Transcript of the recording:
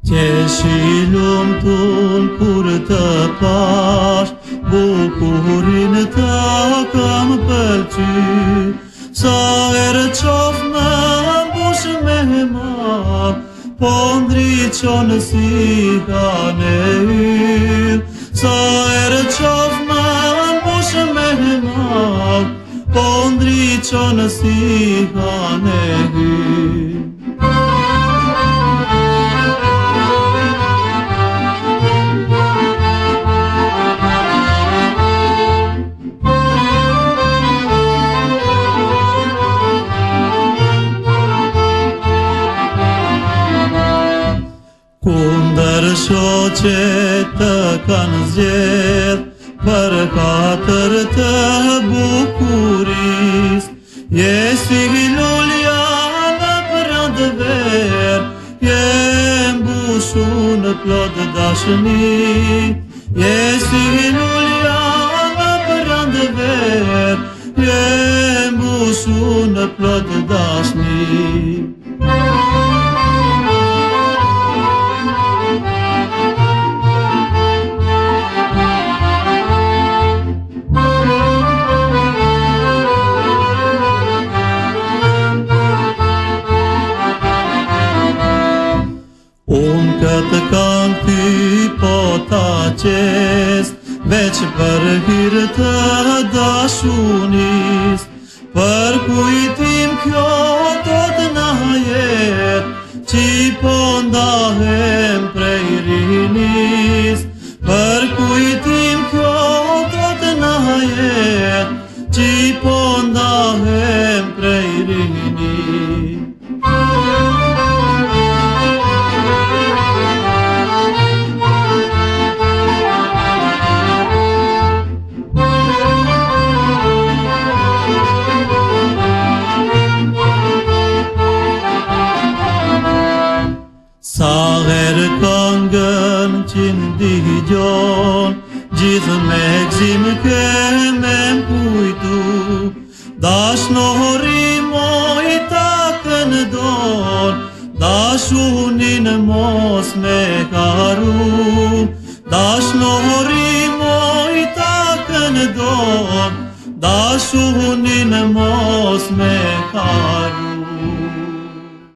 Qeshi lumtur kur të pash, bukurin të kam pëlqy. Sa herë qof më mbush me mar, po ndriqon si kanë hyr. Sa herë qof më mbush me mar, po ndriqon si kanë hyr. Kundër shoqet të kanë zgjedh, për katër të bukuris. Je si lulja në pranver, je mbushur në plot dashni. Je si lulja në pranver, je mbushur në plot dashni. Unë këtë kanë ty po ta qes, veç për hir të dashunis. Për kujtim kjo do të na jet, që po ndahem prej rinis. Për kujtim kjo do të na jet, që po ndahem prej rinis. Sa herë këngën që ndigjon, gjithë me gzim ke me m'kujtu. Dashnori moj ta këndon, dashunin mos me karu. Dashnori moj ta këndon, dashunin mos me karu.